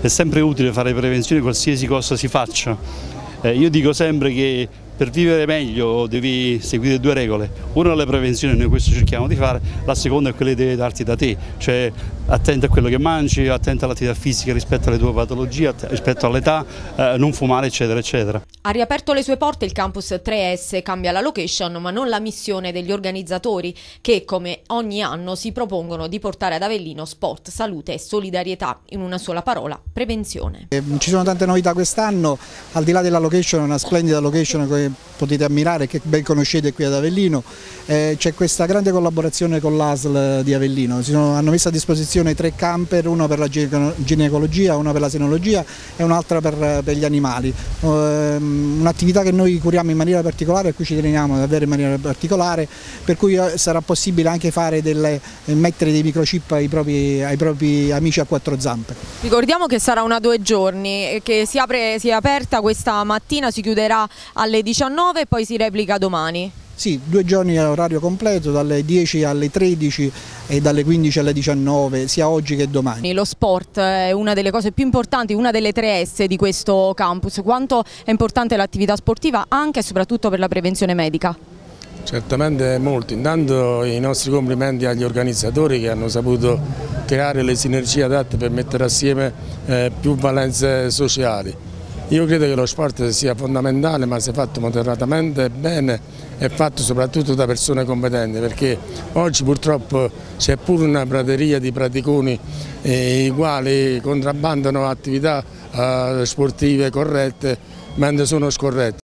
è sempre utile fare prevenzione qualsiasi cosa si faccia. Io dico sempre che per vivere meglio devi seguire due regole: una è la prevenzione, noi questo cerchiamo di fare, la seconda è quella che devi darti da te, cioè attento a quello che mangi, attento all'attività fisica rispetto alle tue patologie, rispetto all'età, non fumare eccetera eccetera. Ha riaperto le sue porte il campus 3S, cambia la location ma non la missione degli organizzatori che come ogni anno si propongono di portare ad Avellino sport, salute e solidarietà, in una sola parola: prevenzione. Ci sono tante novità quest'anno, al di là della location, una splendida location che potete ammirare, che ben conoscete qui ad Avellino. C'è questa grande collaborazione con l'ASL di Avellino, hanno messo a disposizione 3 camper, uno per la ginecologia, uno per la senologia e un'altra per gli animali. Un'attività che noi curiamo in maniera particolare, a cui ci teniamo davvero in maniera particolare, per cui sarà possibile anche mettere dei microchip ai propri amici a 4 zampe. Ricordiamo che sarà una 2 giorni, che si è aperta questa mattina, si chiuderà alle 19 e poi si replica domani. Sì, 2 giorni a orario completo, dalle 10 alle 13 e dalle 15 alle 19, sia oggi che domani. Lo sport è una delle cose più importanti, una delle 3S di questo campus. Quanto è importante l'attività sportiva anche e soprattutto per la prevenzione medica? Certamente molto, intanto i nostri complimenti agli organizzatori che hanno saputo creare le sinergie adatte per mettere assieme più valenze sociali. Io credo che lo sport sia fondamentale, ma se fatto moderatamente bene e fatto soprattutto da persone competenti, perché oggi purtroppo c'è pure una prateria di praticoni i quali contrabbandano attività sportive corrette mentre sono scorrette.